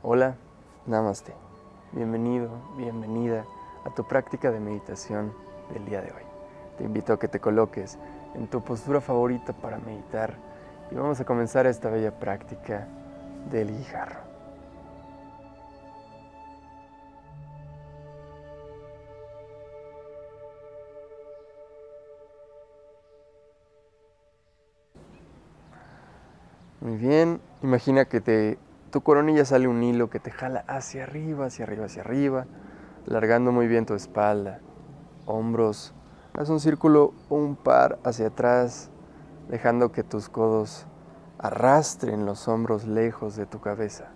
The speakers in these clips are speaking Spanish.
Hola, Namaste. Bienvenido, bienvenida a tu práctica de meditación del día de hoy. Te invito a que te coloques en tu postura favorita para meditar y vamos a comenzar esta bella práctica del guijarro. Muy bien, imagina que de tu coronilla sale un hilo que te jala hacia arriba, hacia arriba, hacia arriba, alargando muy bien tu espalda, hombros. Haz un círculo o un par hacia atrás, dejando que tus codos arrastren los hombros lejos de tu cabeza.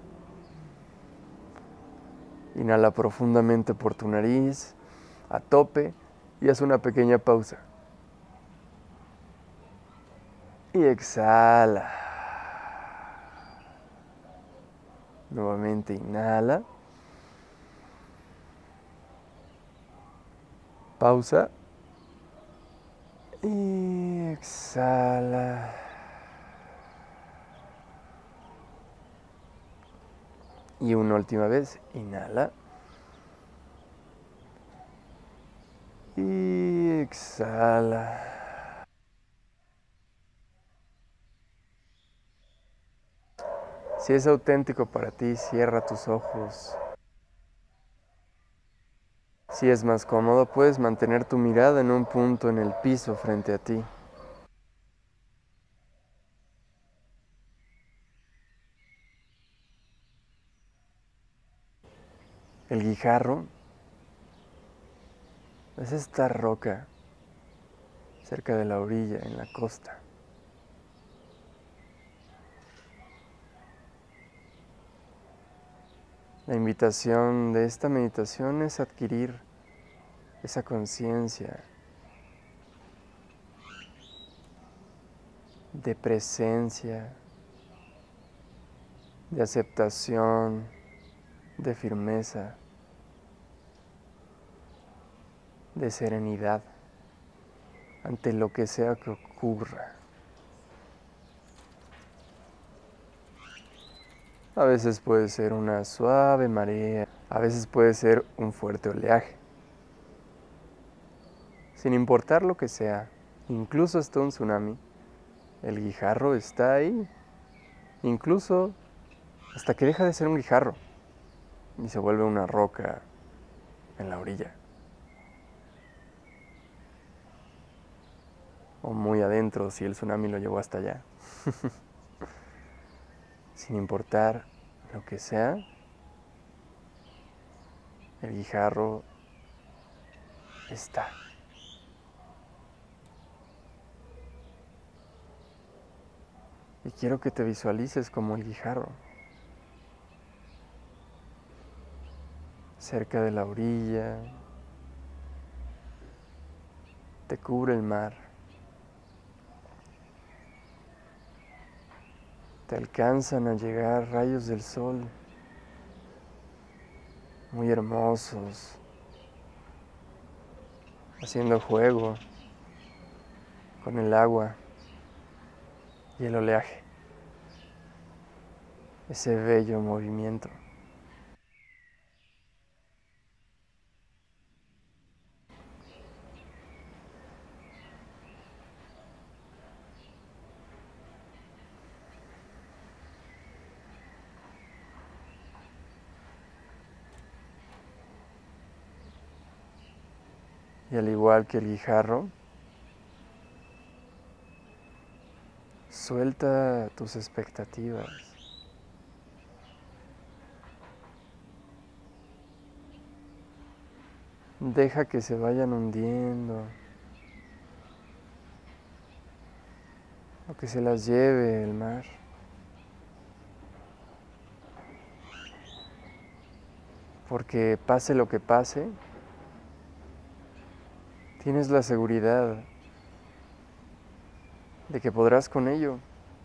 Inhala profundamente por tu nariz, a tope, y haz una pequeña pausa. Y exhala. Nuevamente inhala. Pausa. Y exhala. Y una última vez, inhala. Y exhala. Si es auténtico para ti, cierra tus ojos. Si es más cómodo, puedes mantener tu mirada en un punto en el piso frente a ti. El guijarro es esta roca cerca de la orilla, en la costa. La invitación de esta meditación es adquirir esa conciencia de presencia, de aceptación, de firmeza, de serenidad ante lo que sea que ocurra. A veces puede ser una suave marea, a veces puede ser un fuerte oleaje. Sin importar lo que sea, incluso hasta un tsunami, el guijarro está ahí, incluso hasta que deja de ser un guijarro y se vuelve una roca en la orilla. O muy adentro si el tsunami lo llevó hasta allá. Sin importar lo que sea, el guijarro está. Y quiero que te visualices como el guijarro, cerca de la orilla, te cubre el mar, te alcanzan a llegar rayos del sol muy hermosos, haciendo juego con el agua y el oleaje, ese bello movimiento. Y al igual que el guijarro, suelta tus expectativas. Deja que se vayan hundiendo, o que se las lleve el mar. Porque pase lo que pase, tienes la seguridad de que podrás con ello,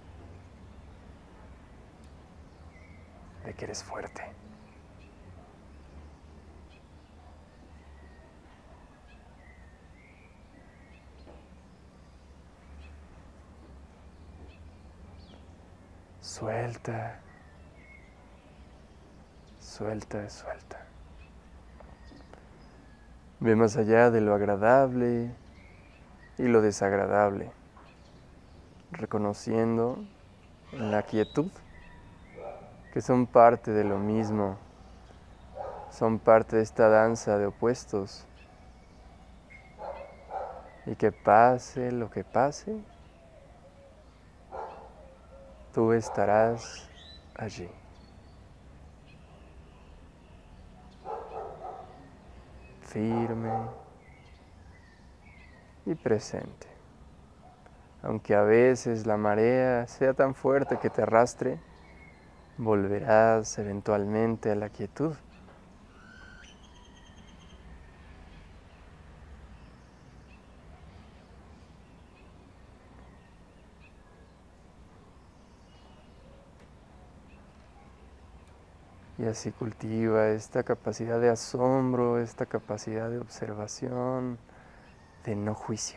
de que eres fuerte. Suelta. suelta, suelta. Ve más allá de lo agradable y lo desagradable, reconociendo en la quietud que son parte de lo mismo, son parte de esta danza de opuestos, y que pase lo que pase, tú estarás allí. Firme y presente. Aunque a veces la marea sea tan fuerte que te arrastre, volverás eventualmente a la quietud. Y así cultiva esta capacidad de asombro, esta capacidad de observación, de no juicio.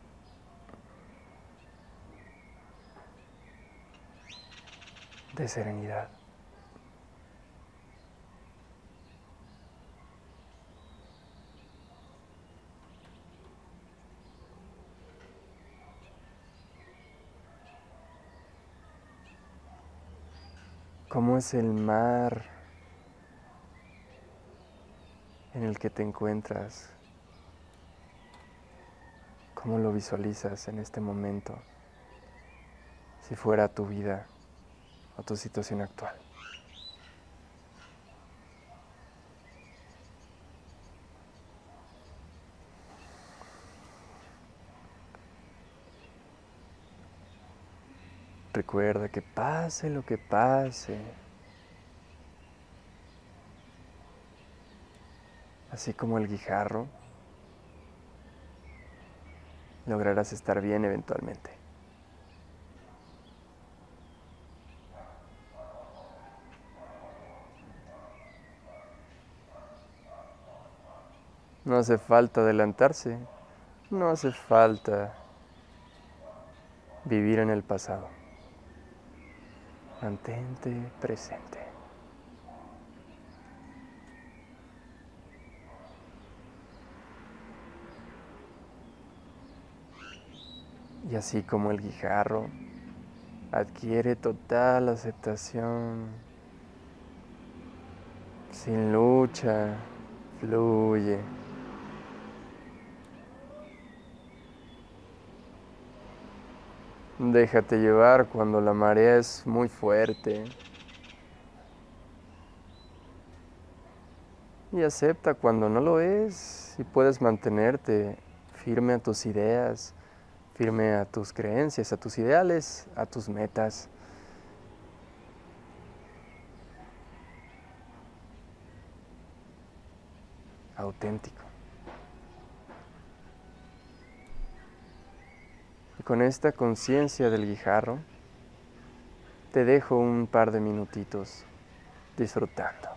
De serenidad. ¿Cómo es el mar en el que te encuentras? ¿Cómo lo visualizas en este momento? Si fuera tu vida o tu situación actual. Recuerda que pase lo que pase, así como el guijarro, lograrás estar bien eventualmente. No hace falta adelantarse, no hace falta vivir en el pasado. Mantente presente. Y así como el guijarro adquiere total aceptación, sin lucha, fluye. Déjate llevar cuando la marea es muy fuerte. Y acepta cuando no lo es y puedes mantenerte firme a tus ideas, firme a tus creencias, a tus ideales, a tus metas. Auténtico. Y con esta conciencia del guijarro, te dejo un par de minutitos disfrutando.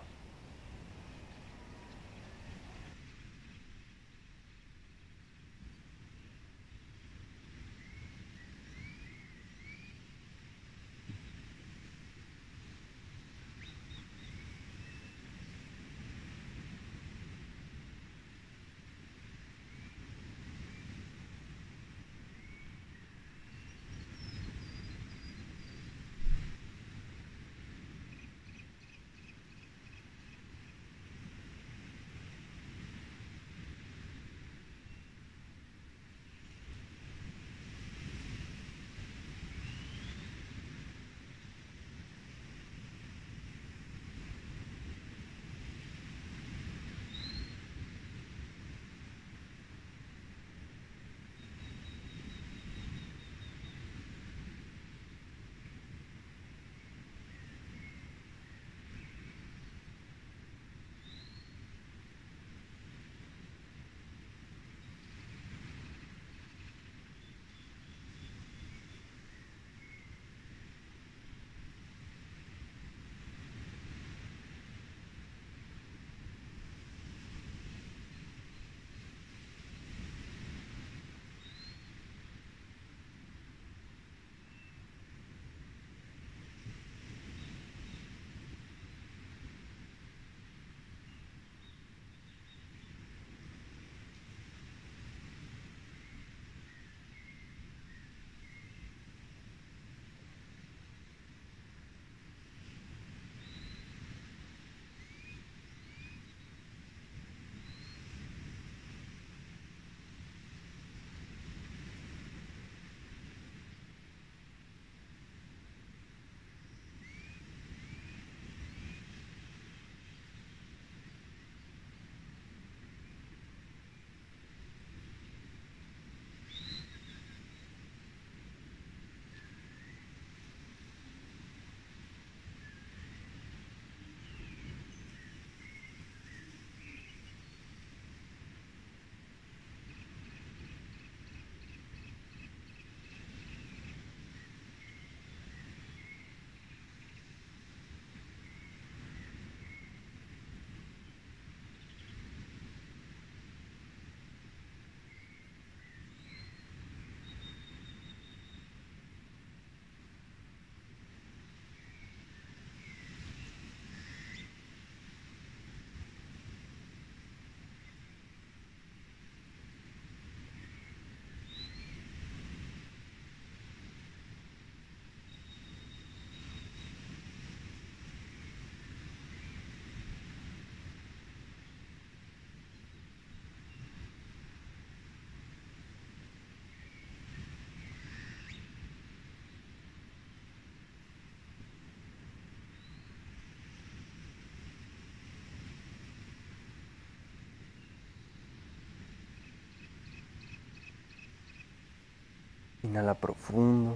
Inhala profundo.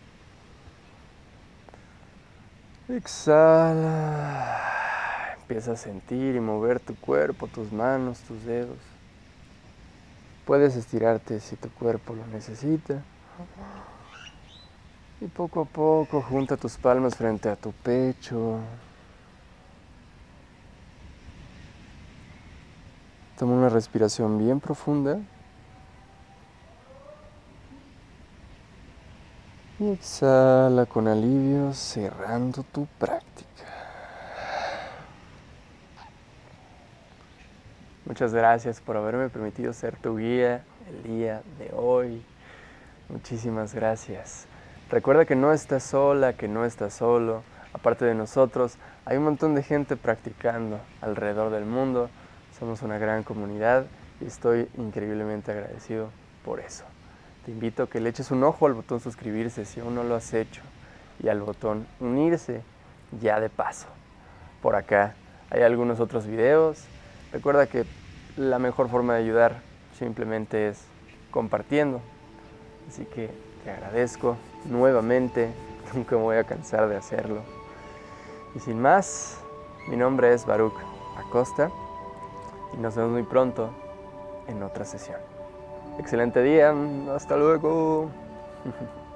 Exhala. Empieza a sentir y mover tu cuerpo, tus manos, tus dedos. Puedes estirarte si tu cuerpo lo necesita. Y poco a poco junta tus palmas frente a tu pecho. Toma una respiración bien profunda. Y exhala con alivio, cerrando tu práctica. Muchas gracias por haberme permitido ser tu guía el día de hoy. Muchísimas gracias. Recuerda que no estás sola, que no estás solo. Aparte de nosotros, hay un montón de gente practicando alrededor del mundo. Somos una gran comunidad y estoy increíblemente agradecido por eso. Te invito a que le eches un ojo al botón suscribirse si aún no lo has hecho y al botón unirse ya de paso. Por acá hay algunos otros videos. Recuerda que la mejor forma de ayudar simplemente es compartiendo. Así que te agradezco nuevamente, nunca me voy a cansar de hacerlo. Y sin más, mi nombre es Baruch Acosta y nos vemos muy pronto en otra sesión. Excelente día, hasta luego.